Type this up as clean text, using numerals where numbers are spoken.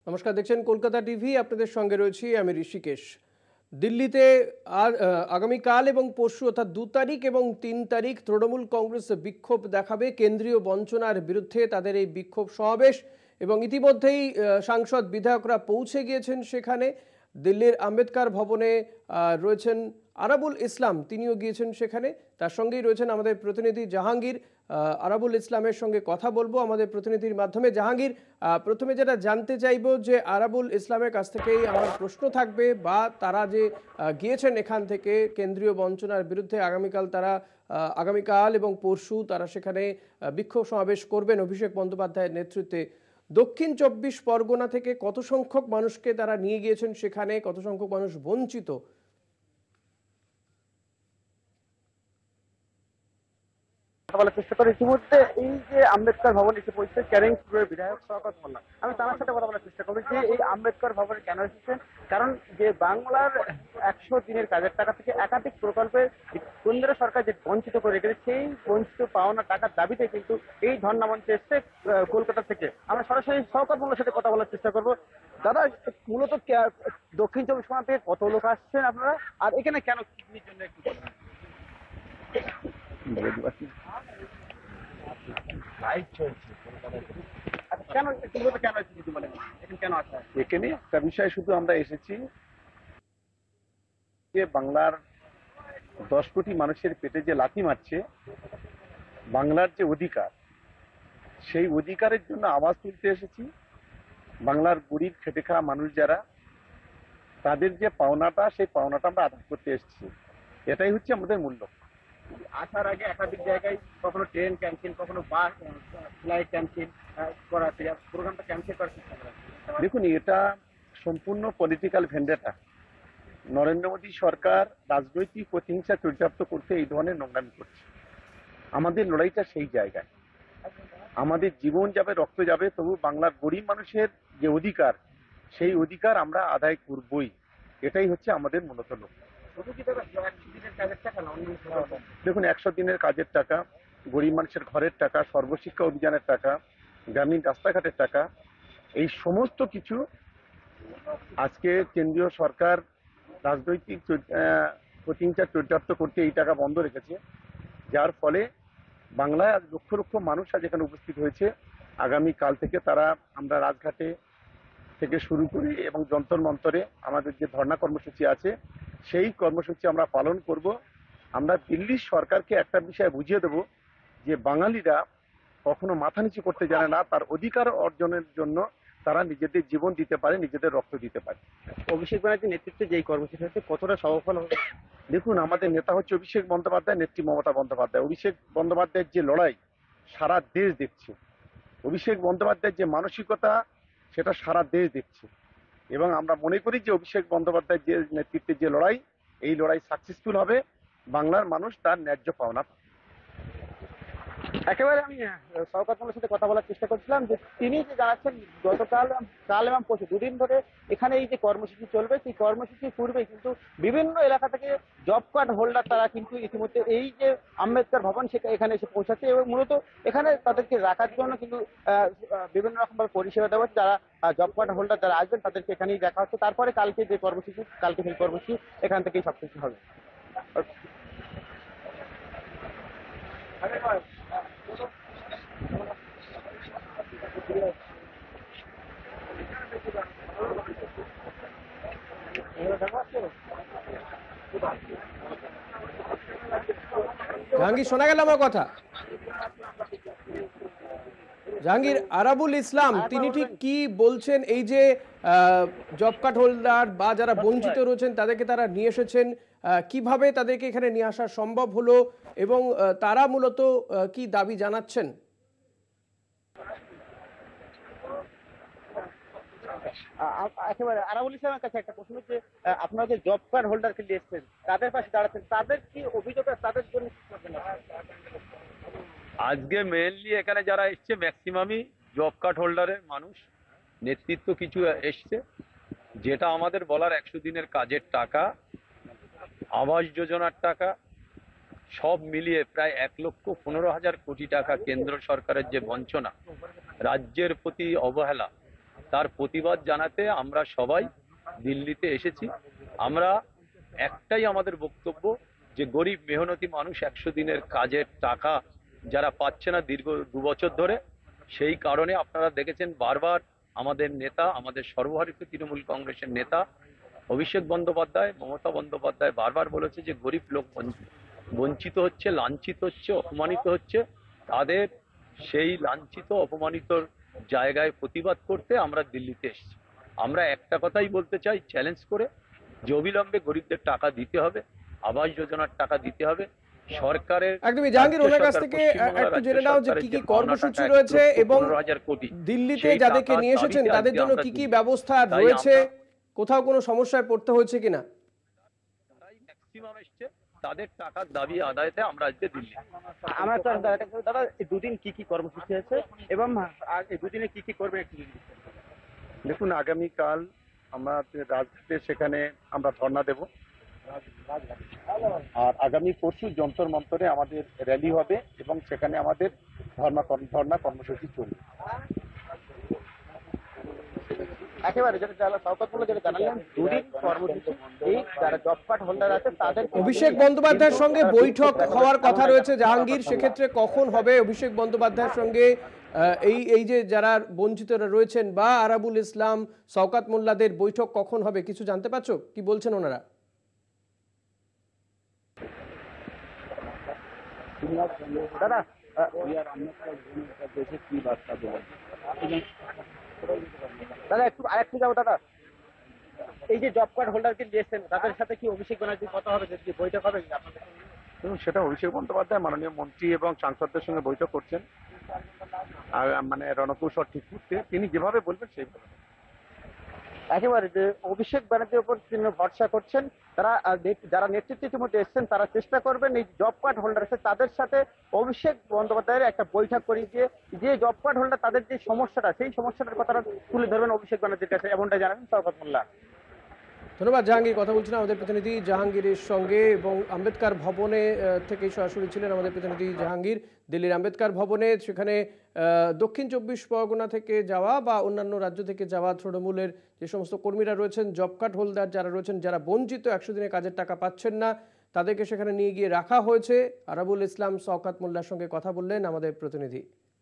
নমস্কার, দেখছেন কলকাতা টিভি। আপনাদের সঙ্গে রয়েছি আমি ঋষিকেশ। দিল্লিতে আগামীকাল এবং পরশু অর্থাৎ 2 তারিখ এবং 3 তারিখ তৃণমূল কংগ্রেস বিক্ষোভ দেখাবে কেন্দ্রীয় বঞ্চনার বিরুদ্ধে। তাদের এই বিক্ষোভ সমাবেশ এবং ইতিমধ্যেই সাংসদ বিধায়করা পৌঁছে গিয়েছেন সেখানে। দিল্লির আম্বেদকর ভবনে রয়েছেন আরাবুল ইসলাম, তিনিও গিয়েছেন সেখানে। তার সঙ্গেই রয়েছেন আমাদের প্রতিনিধি জাহাঙ্গীর। আরাবুল ইসলামের সঙ্গে কথা বলবো আমাদের প্রতিনিধির মাধ্যমে। জাহাঙ্গীর, প্রথমে যেটা জানতে চাইবো যে আরাবুল ইসলামের কাছ থেকেই আমার প্রশ্ন থাকবে, বা তারা যে গিয়েছেন এখান থেকে কেন্দ্রীয় বঞ্চনার বিরুদ্ধে, আগামীকাল এবং পরশু তারা সেখানে বিক্ষোভ সমাবেশ করবেন অভিষেক বন্দ্যোপাধ্যায়ের নেতৃত্বে। দক্ষিণ 24 পরগনা থেকে কত সংখ্যক মানুষকে তারা নিয়ে গিয়েছেন সেখানে, কত সংখ্যক মানুষ বঞ্চিত? বলার চেষ্টা করে ইতিমধ্যে এই যে আম্বেদকর ভবন এসে পৌঁছে ক্যানিং পুরের বিধায়ক শওকত মোল্লা। আমি তার সাথে কথা বলার চেষ্টা করবো যে এই আম্বেদকর ভবনে কেন এসেছেন, কারণ যে বাংলার 100 দিনের কাজের টাকা থেকে একাধিক প্রকল্পে কেন্দ্র সরকার যে বঞ্চিত করে রেখেছে, সেই বঞ্চিত পাওনা টাকার দাবিতে কিন্তু এই ধর্ণা মঞ্চে এসছে কলকাতা থেকে। আমরা সরাসরি শওকত মোল্লার সাথে কথা বলার চেষ্টা করবো। দাদা, মূলত দক্ষিণ 24 পরগনা থেকে কত লোক আসছেন আপনারা, আর এখানে কেন কি জন্য একটু এখানে একটা বিষয় শুধু আমরা এসেছি যে বাংলার 10 কোটি মানুষের পেটে যে লাথি মারছে, বাংলার যে অধিকার, সেই অধিকারের জন্য আওয়াজ তুলতে এসেছি। বাংলার গরিব খেটে খাওয়া মানুষ যারা, তাদের যে পাওনাটা, সেই পাওনাটা আমরা আদায় করতে এসেছি। এটাই হচ্ছে আমাদের মূল্য। আসার আগে একাধিক জায়গায় কখনো ট্রেন ক্যান্সেল, কখনো বাস ফ্লাইট ক্যান্সেল করাতে, প্রোগ্রামটা ক্যান্সেল করার চেষ্টা করা। দেখুন, এটা সম্পূর্ণ পলিটিক্যাল ভেন্ডেটা। নরেন্দ্র মোদী সরকার রাজনৈতিক প্রতিহিংসা চরিতার্থ করতে এই ধরনের নোংরামি করছে। আমাদের লড়াইটা সেই জায়গায়, আমাদের জীবন যাবে, রক্ত যাবে, তবু বাংলার গরিব মানুষের যে অধিকার, সেই অধিকার আমরা আদায় করবই। এটাই হচ্ছে আমাদের মূলত লক্ষ্য। দেখুন, 100 দিনের কাজের টাকা, গরিব মানুষের ঘরের টাকা, সর্বশিক্ষা অভিযানের টাকা, গ্রামীণ রাস্তাঘাটের টাকা, এই সমস্ত কিছু আজকে কেন্দ্রীয় সরকার রাজনৈতিক প্রতিহিংসা চরিতার্থ করতে এই টাকা বন্ধ রেখেছে। যার ফলে বাংলায় আজ লক্ষ লক্ষ মানুষ আজ এখানে উপস্থিত হয়েছে। আগামী কাল থেকে তারা, আমরা রাজঘাটে থেকে শুরু করি এবং যন্তর মন্তরে আমাদের যে ধর্ণা কর্মসূচি আছে, সেই কর্মসূচি আমরা পালন করব। আমরা দিল্লির সরকারকে একটা বিষয় বুঝিয়ে দেব যে বাঙালিরা কখনো মাথা নিচু করতে জানে না। তার অধিকার অর্জনের জন্য তারা নিজেদের জীবন দিতে পারে, নিজেদের রক্ত দিতে পারে। অভিষেক ব্যানার্জির নেতৃত্বে যে কর্মসূচি হচ্ছে কতটা সফল হবে? দেখুন, আমাদের নেতা হচ্ছে অভিষেক বন্দ্যোপাধ্যায়, নেত্রী মমতা বন্দ্যোপাধ্যায়। অভিষেক বন্দ্যোপাধ্যায়ের যে লড়াই সারা দেশ দেখছে, অভিষেক বন্দ্যোপাধ্যায়ের যে মানসিকতা সেটা সারা দেশ দেখছে, এবং আমরা মনে করি যে অভিষেক বন্দ্যোপাধ্যায়ের যে নেতৃত্বে যে লড়াই, এই লড়াই সাকসেসফুল হবে। বাংলার মানুষ তার ন্যায্য পাওনা। একেবারে আমি শওকত মোল্লার সাথে কথা বলার চেষ্টা করছিলাম যে তিনি যে জানাচ্ছেন কাল এবং পরশু 2 দিন ধরে এখানে এই যে কর্মসূচি চলবে, সেই কর্মসূচির পূর্বে কিন্তু বিভিন্ন এলাকা থেকে জব কার্ড হোল্ডার তারা কিন্তু ইতিমধ্যে এই যে আম্বেদকর ভবন এখানে এসে পৌঁছাচ্ছে, এবং মূলত এখানে তাদেরকে রাখার জন্য কিন্তু বিভিন্ন রকম ভাবে পরিষেবা দেওয়া হচ্ছে। যারা জব কার্ড হোল্ডার যারা আসবেন তাদেরকে এখানেই দেখা হচ্ছে। তারপরে কালকে যে কর্মসূচি, কালকে সেই কর্মসূচি এখান থেকেই সবকিছু হবে। জাহাঙ্গীর, শোনা গেল আমার কথা? জাহাঙ্গীর, আরাবুল ইসলাম তিনি ঠিক কি বলছেন? এই যে জব কার্ড হোল্ডার বা যারা বঞ্চিত রয়েছেন তাদেরকে তারা নিয়ে এসেছেন, কিভাবে তাদেরকে এখানে নিয়ে আসা সম্ভব হলো, এবং তারা মূলত কি দাবি জানাচ্ছেন? একেবারে আরাবুল ইসলামের কাছে একটা প্রশ্ন হচ্ছে, আপনারা যে জব কার্ড হোল্ডারকে নিয়ে এসছেন, তাদের পাশে দাঁড়াচ্ছেন, তাদের কি অভিযোগ, তাদের জন্য কি করবেন? আজকে মেইনলি এখানে যারা এসছে ম্যাক্সিমামই জব কার্ড হোল্ডারের মানুষ, নেতৃত্ব কিছু এসছে। যেটা আমাদের বলার 100 দিনের কাজের টাকা, আবাস যোজনার টাকা, সব মিলিয়ে প্রায় 1,15,000 কোটি টাকা কেন্দ্র সরকারের যে বঞ্চনা, রাজ্যের প্রতি অবহেলা, তার প্রতিবাদ জানাতে আমরা সবাই দিল্লিতে এসেছি। আমরা একটাই আমাদের বক্তব্য যে গরিব মেহনতি মানুষ 100 দিনের কাজের টাকা যারা পাচ্ছে না দীর্ঘ 2 বছর ধরে, সেই কারণে আপনারা দেখেছেন বারবার আমাদের নেতা, আমাদের সর্বভারতীয় তৃণমূল কংগ্রেসের নেতা অভিষেক বন্দ্যোপাধ্যায়, মমতা বন্দ্যোপাধ্যায় বারবার বলেছে যে গরিব লোক বঞ্চিত হচ্ছে, লাঞ্ছিত হচ্ছে, অপমানিত হচ্ছে। তাদের সেই লাঞ্ছিত অপমানিত জায়গায় প্রতিবাদ করতে আমরা দিল্লিতে এসেছি। আমরা একটা কথাই বলতে চাই চ্যালেঞ্জ করে যে অবিলম্বে গরিবদের টাকা দিতে হবে, আবাস যোজনার টাকা দিতে হবে। সরকারের একদমই জাহাঙ্গীর, ওনার কাছ থেকে একটু জেনে নাও যে কি কি কর্মসূচি রয়েছে এবং দিল্লিতে যাদেরকে নিয়ে এসেছেন তাদের জন্য কি কি ব্যবস্থা রয়েছে, কোথাও কোনো সমস্যায় পড়তে হয়েছে কিনা? ম্যাক্সিমাম এসছে, তাদের টাকার দাবি আদায়তে আমরা আজকে দিল্লি। আমরা তো দাদা এই দুদিন কি কি কর্মসূচি আছে এবং এই দুদিনে কি কি করবেন একটু দেখুন, আগামীকাল আমরা রাজঘাটে সেখানে আমরা ধর্ণা দেব, আর আগামী পরশু যন্তর মন্তরে আমাদের র্যালি হবে এবং সেখানে আমাদের ধর্ণা কর্মসূচি চলবে। একেবারে যেটা শওকতমুল্লাহ যেটা জানালেন, দুদিন কর্মসূচি, এই যারা জব কার্ড হোল্ডার আছে তাদের। অভিষেক বন্দ্যোপাধ্যায়ের সঙ্গে বৈঠক হওয়ার কথা রয়েছে জাহাঙ্গীর, সেক্ষেত্রে কখন হবে অভিষেক বন্দ্যোপাধ্যায়ের সঙ্গে এই যে যারা বঞ্চিতরা রয়েছেন বা আরাবুল ইসলাম, শওকত মোল্লাদের বৈঠক কখন হবে কিছু জানতে পারছো? কি বলছেন ওনারা? দাদা দাদা একটু আরেকটু যাবো দাদা, এই যে জব কার্ড হোল্ডারকে দিয়েছেন তাদের সাথে কি অভিষেক ব্যানার্জির কথা হবে, যে বৈঠক হবে এবং সেটা অভিষেক বন্দ্যোপাধ্যায় মাননীয় মন্ত্রী এবং সাংসদদের সঙ্গে বৈঠক করছেন, আর মানে রণকৌশল ঠিক করতে তিনি যেভাবে বলবেন সেইভাবে। একেবারে যে অভিষেক ব্যানার্জির উপর তিনি ভরসা করছেন, তারা যারা নেতৃত্বে ইতিমধ্যে এসছেন তারা চেষ্টা করবেন এই জব কার্ড হোল্ডার আছে তাদের সাথে অভিষেক বন্দ্যোপাধ্যায়ের একটা বৈঠক করিয়ে দিয়ে যে জব কার্ড হোল্ডার তাদের যে সমস্যাটা সেই সমস্যাটার কথাটা তুলে ধরবেন অভিষেক ব্যানার্জির কাছে, এমনটা জানাবেন শওকত মোল্লাহ। ধন্যবাদ জাহাঙ্গীর। কথা বলছিলেন আমাদের প্রতিনিধি জাহাঙ্গীরের সঙ্গে এবং আম্বেদকর ভবনে থেকে সরাসরি ছিলেন আমাদের প্রতিনিধি জাহাঙ্গীর। দিল্লির আম্বেদকর ভবনে সেখানে দক্ষিণ 24 পরগনা থেকে যাওয়া বা অন্যান্য রাজ্য থেকে যাওয়া তৃণমূলের যে সমস্ত কর্মীরা রয়েছেন, জব কার্ড হোল্ডার যারা রয়েছেন, যারা বঞ্চিত 100 দিনের কাজের টাকা পাচ্ছেন না, তাদেরকে সেখানে নিয়ে গিয়ে রাখা হয়েছে। আরাবুল ইসলাম, শওকত মোল্লার সঙ্গে কথা বললেন আমাদের প্রতিনিধি।